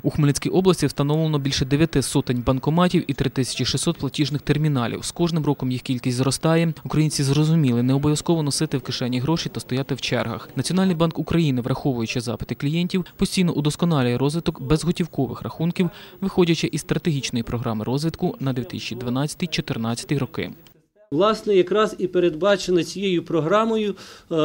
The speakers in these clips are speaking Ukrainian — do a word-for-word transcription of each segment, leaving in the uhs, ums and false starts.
У Хмельницькій області встановлено більше дев'яти сотень банкоматів і три тисячі шістсот платіжних терміналів. З кожним роком їх кількість зростає. Українці зрозуміли, не обов'язково носити в кишені гроші та стояти в чергах. Національний банк України, враховуючи запити клієнтів, постійно удосконалює розвиток безготівкових рахунків, виходячи із стратегічної програми розвитку на дві тисячі дванадцятий - дві тисячі чотирнадцятий роки. Власне, якраз і передбачена цією програмою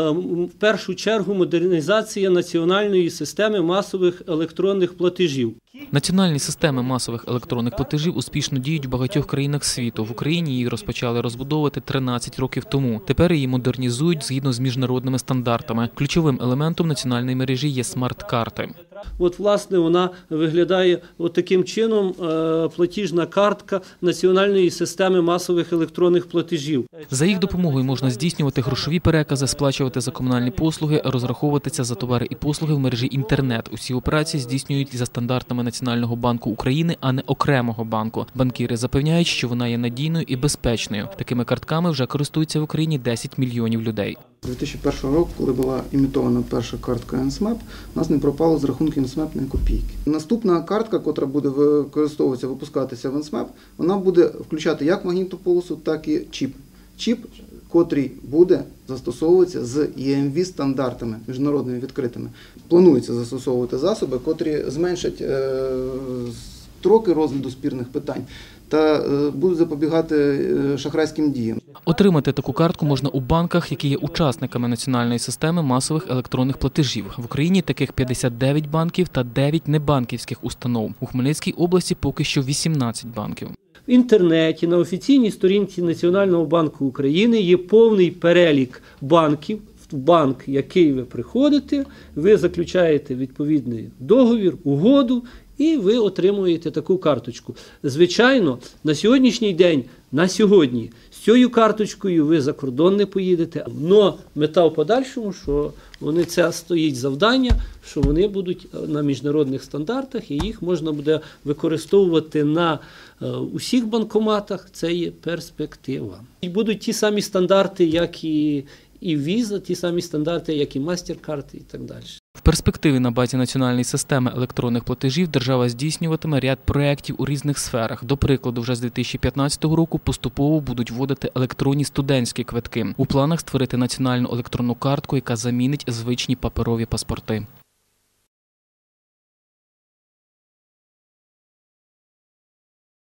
в першу чергу модернізація національної системи масових електронних платежів. Національні системи масових електронних платежів успішно діють в багатьох країнах світу. В Україні її розпочали розбудовувати тринадцять років тому. Тепер її модернізують згідно з міжнародними стандартами. Ключовим елементом національної мережі є смарт-карти. От, власне, вона виглядає от таким чином, платіжна картка національної системи масових електронних платежів. За їх допомогою можна здійснювати грошові перекази, сплачувати за комунальні послуги, розраховуватися за товари і послуги в мережі інтернет. Усі операції здійснюють за стандартами Національного банку України, а не окремого банку. Банкіри запевняють, що вона є надійною і безпечною. Такими картками вже користуються в Україні десять мільйонів людей. З дві тисячі першого року, коли була імітована перша картка ен ес ем і пі, у нас не пропало з рахунків ен ес ем і пі ні копійки. Наступна картка, котра буде використовуватися, випускатися в ен ес ем і пі, вона буде включати як магнітну полосу, так і чіп. Чіп, котрий буде застосовуватися з і ем ві стандартами, міжнародними відкритими. Планується застосовувати засоби, котрі зменшать е, строки розгляду спірних питань та е, будуть запобігати шахрайським діям. Отримати таку картку можна у банках, які є учасниками національної системи масових електронних платежів. В Україні таких п'ятдесят дев'ять банків та дев'ять небанківських установ. У Хмельницькій області поки що вісімнадцять банків. В інтернеті на офіційній сторінці Національного банку України є повний перелік банків. В банк, який ви приходите, ви заключаєте відповідний договір, угоду, і ви отримуєте таку карточку. Звичайно, на сьогоднішній день, на сьогодні, з цією карточкою ви за кордон не поїдете. Але мета в подальшому, що вони, це стоїть завдання, що вони будуть на міжнародних стандартах і їх можна буде використовувати на усіх банкоматах. Це є перспектива. І будуть ті самі стандарти, як і І віза, ті самі стандарти, як і MasterCard і так далі. В перспективі на базі національної системи електронних платежів держава здійснюватиме ряд проєктів у різних сферах. До прикладу, вже з дві тисячі п'ятнадцятого року поступово будуть вводити електронні студентські квитки. У планах створити національну електронну картку, яка замінить звичні паперові паспорти.